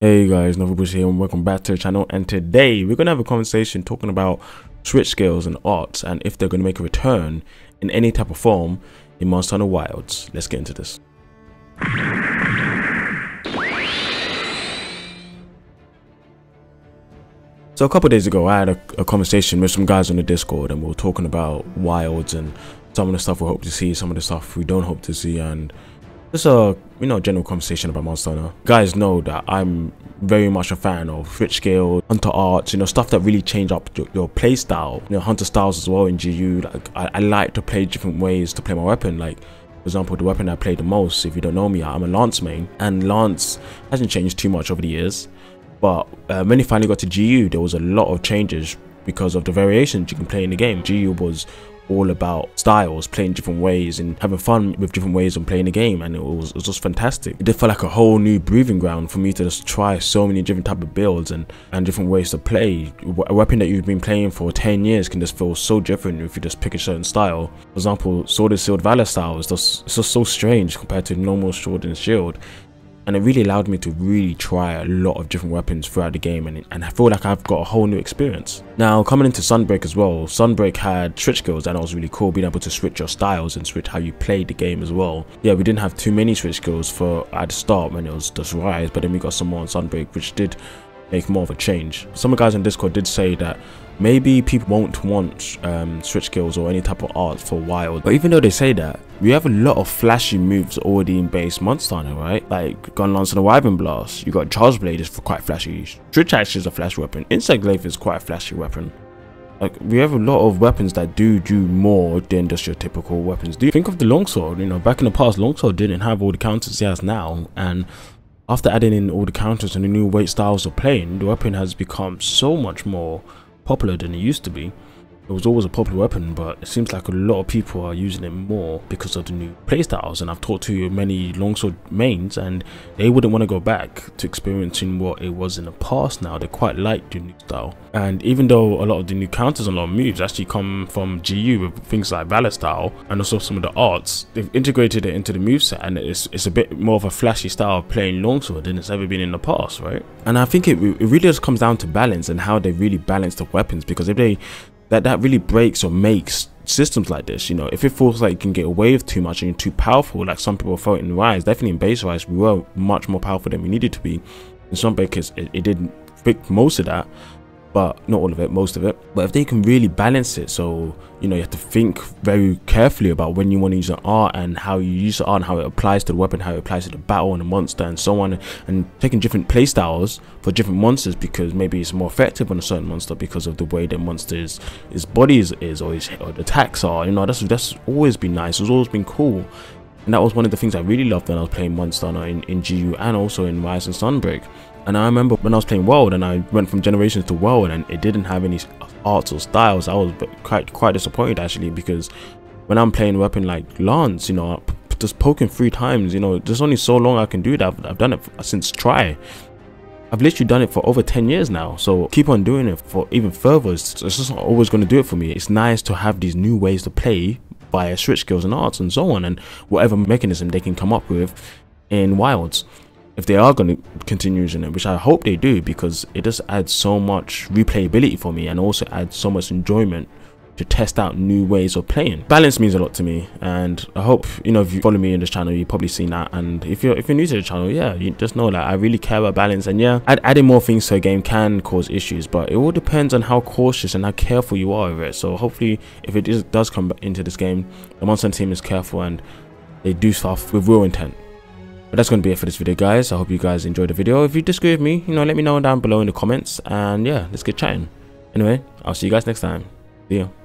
Hey guys, MHWilds here and welcome back to the channel, and today we're going to have a conversation talking about switch skills and arts and if they're going to make a return in any type of form in MHWilds. Let's get into this. So a couple of days ago I had a conversation with some guys on the Discord, and we were talking about Wilds and some of the stuff we hope to see, some of the stuff we don't hope to see, and just a general conversation about Monster Hunter. Guys know that I'm very much a fan of switch scale, hunter arts, stuff that really change up your play style. Hunter styles as well in GU. Like I like to play different ways to play my weapon. Like for example, the weapon I play the most, if you don't know me, I'm a Lance main, and Lance hasn't changed too much over the years. But when he finally got to GU, there was a lot of changes because of the variations you can play in the game. GU was all about styles, playing different ways and having fun with different ways of playing the game, and it was just fantastic. It did feel like a whole new breathing ground for me to just try so many different type of builds and different ways to play. A weapon that you've been playing for 10 years can just feel so different if you just pick a certain style. For example, Sword and Shield Valor style is just so strange compared to normal Sword and Shield. And it really allowed me to really try a lot of different weapons throughout the game, and I feel like I've got a whole new experience. Now coming into Sunbreak as well, Sunbreak had switch skills, and it was really cool being able to switch your styles and switch how you played the game as well. Yeah, we didn't have too many switch skills at the start when it was just Rise, but then we got some more on Sunbreak, which did make more of a change. Some guys on Discord did say that maybe people won't want switch skills or any type of art for Wild, but even though they say that, we have a lot of flashy moves already in base Monster Hunter, right? Like Gun Lance and the Wyvern Blast. You got Charge Blade is quite flashy. Stretch Axe is a flash weapon. Insect Glaive is quite a flashy weapon. Like we have a lot of weapons that do more than just your typical weapons do. Think of the Longsword. Back in the past, Longsword didn't have all the counters it has now, and after adding in all the counters and the new weight styles of playing, the weapon has become so much more popular than it used to be. It was always a popular weapon, but it seems like a lot of people are using it more because of the new playstyles. And I've talked to many longsword mains, and they wouldn't want to go back to experiencing what it was in the past. Now they quite like the new style, and even though a lot of the new counters and a lot of moves actually come from GU with things like Valor style and also some of the arts, they've integrated it into the moveset, and it's a bit more of a flashy style of playing longsword than it's ever been in the past, right? And I think it really just comes down to balance and how they really balance the weapons, because if they that really breaks or makes systems like this. If it feels like you can get away with too much and you're too powerful, like some people felt in Rise, definitely in base Rise we were much more powerful than we needed to be. In some cases it didn't fix most of that, but not all of it, most of it. But if they can really balance it, so you have to think very carefully about when you want to use an art and how you use the art and how it applies to the weapon, how it applies to the battle and the monster and so on, and taking different play styles for different monsters, because maybe it's more effective on a certain monster because of the way the monster's his body is or his attacks are. That's always been nice. It's always been cool, and that was one of the things I really loved when I was playing Monster Hunter in GU and also in Rise and Sunbreak. And I remember when I was playing World and I went from Generations to World and it didn't have any arts or styles, I was quite disappointed actually, because when I'm playing a weapon like Lance, just poking 3 times, there's only so long I can do that. I've done it since Try. I've literally done it for over 10 years now, so keep on doing it for even further. It's just not always going to do it for me. It's nice to have these new ways to play via switch skills and arts and so on, and whatever mechanism they can come up with in Wilds, if they are going to continue using it, which I hope they do, because it just adds so much replayability for me and also adds so much enjoyment to test out new ways of playing. Balance means a lot to me, and I hope if you follow me in this channel, you've probably seen that. And if you're new to the channel, yeah, you just know that I really care about balance. And yeah, adding more things to a game can cause issues, but it all depends on how cautious and how careful you are with it. So hopefully if it does come into this game, the Monster Hunter team is careful and they do stuff with real intent. But that's going to be it for this video, guys. I hope you guys enjoyed the video. If you disagree with me, let me know down below in the comments, and yeah, let's get chatting. Anyway, I'll see you guys next time. See ya.